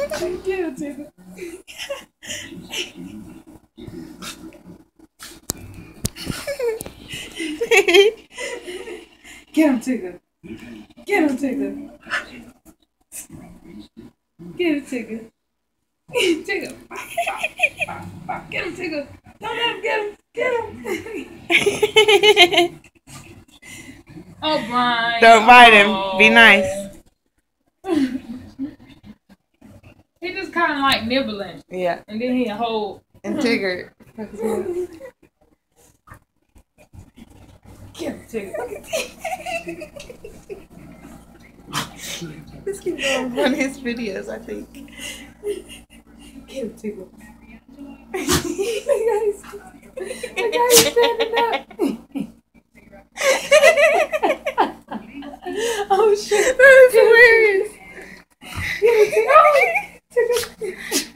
Get him, Tigger. Get him, Tigger. Get him, Tigger. Get him, Tigger. Tigger. Get him, Tigger. Don't let him get him. Get him. Oh, Brian. Don't bite him. Be nice. He just kind of like nibbling. Yeah. And then he hold. And Tigger. Get him, Tigger. This keeps going on his videos, I think. Get him, Tigger. The guy's standing up. Oh shit. That is hilarious. Get him, Tigger.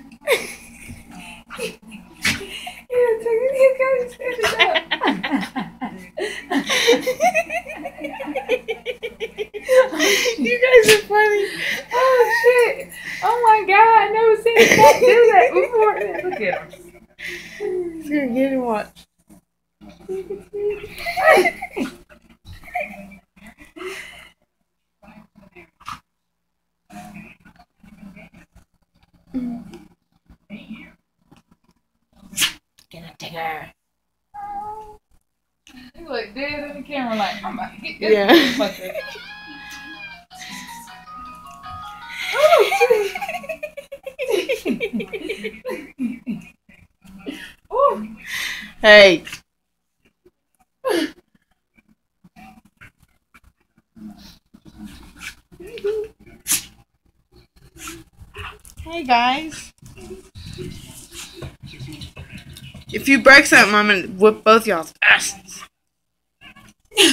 He got his standing up. You guys are funny. Oh shit! Oh my god! I never seen a cat do that before. Look at him. He's gonna get and watch. Get a Tigger. He look dead in the camera like, I'm about to get this motherfucker. Oh. Hey. Hey guys. If you break something, I'm gonna whip both y'all's asses. He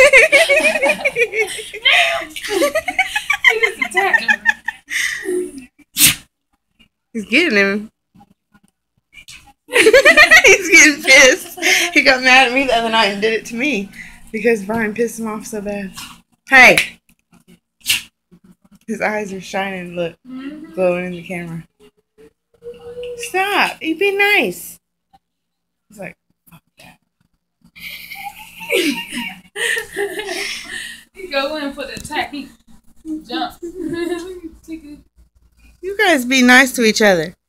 just attacked him. He's getting him. He's getting pissed. He got mad at me the other night and did it to me because Brian pissed him off so bad. Hey! His eyes are shining, look, glowing in the camera. Stop! You be nice. He's like, fuck that. He go in for the attack. He jumps. You guys be nice to each other.